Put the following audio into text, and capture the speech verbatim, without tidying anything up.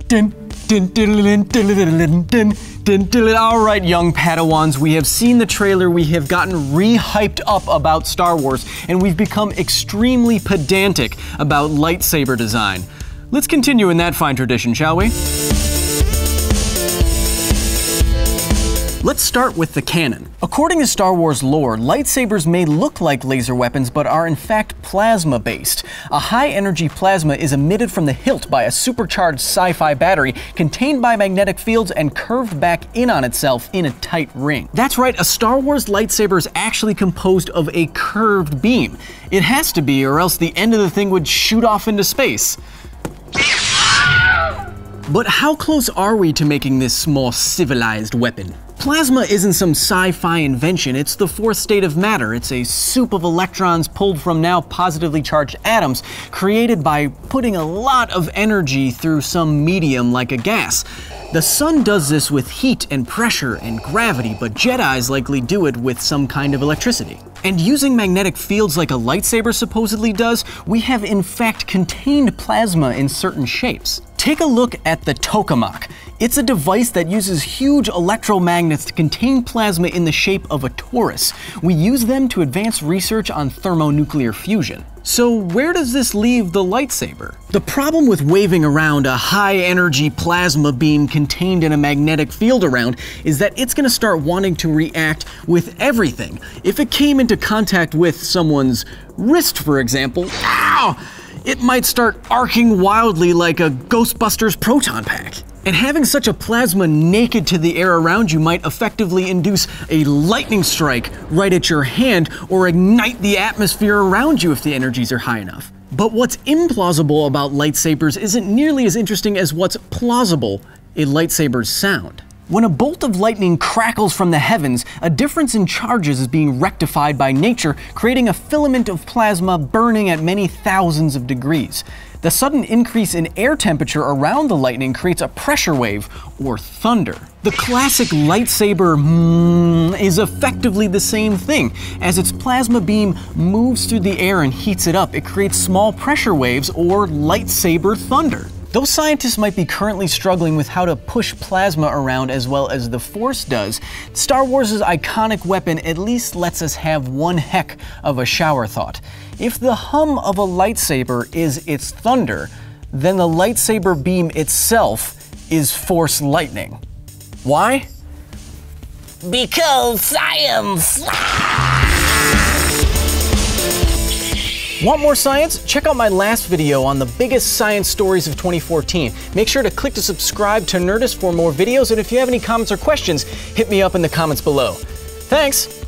Dun, dun, dun, dun, dun, dun, dun, dun. All right, young Padawans, we have seen the trailer, we have gotten re-hyped up about Star Wars, and we've become extremely pedantic about lightsaber design. Let's continue in that fine tradition, shall we? Let's start with the canon. According to Star Wars lore, lightsabers may look like laser weapons, but are in fact plasma-based. A high-energy plasma is emitted from the hilt by a supercharged sci-fi battery contained by magnetic fields and curved back in on itself in a tight ring. That's right, a Star Wars lightsaber is actually composed of a curved beam. It has to be, or else the end of the thing would shoot off into space. But how close are we to making this more civilized weapon? Plasma isn't some sci-fi invention, it's the fourth state of matter. It's a soup of electrons pulled from now positively charged atoms, created by putting a lot of energy through some medium like a gas. The sun does this with heat and pressure and gravity, but Jedis likely do it with some kind of electricity. And using magnetic fields like a lightsaber supposedly does, we have in fact contained plasma in certain shapes. Take a look at the tokamak. It's a device that uses huge electromagnets to contain plasma in the shape of a torus. We use them to advance research on thermonuclear fusion. So where does this leave the lightsaber? The problem with waving around a high-energy plasma beam contained in a magnetic field around is that it's gonna start wanting to react with everything. If it came into contact with someone's wrist, for example, ow, it might start arcing wildly like a Ghostbusters proton pack. And having such a plasma naked to the air around you might effectively induce a lightning strike right at your hand or ignite the atmosphere around you if the energies are high enough. But what's implausible about lightsabers isn't nearly as interesting as what's plausible, a lightsaber's sound. When a bolt of lightning crackles from the heavens, a difference in charges is being rectified by nature, creating a filament of plasma burning at many thousands of degrees. The sudden increase in air temperature around the lightning creates a pressure wave, or thunder. The classic lightsaber mm, is effectively the same thing. As its plasma beam moves through the air and heats it up, it creates small pressure waves, or lightsaber thunder. Though scientists might be currently struggling with how to push plasma around as well as the Force does, Star Wars' iconic weapon at least lets us have one heck of a shower thought. If the hum of a lightsaber is its thunder, then the lightsaber beam itself is Force lightning. Why? Because science! Want more science? Check out my last video on the biggest science stories of twenty fourteen. Make sure to click to subscribe to Nerdist for more videos, and if you have any comments or questions, hit me up in the comments below. Thanks!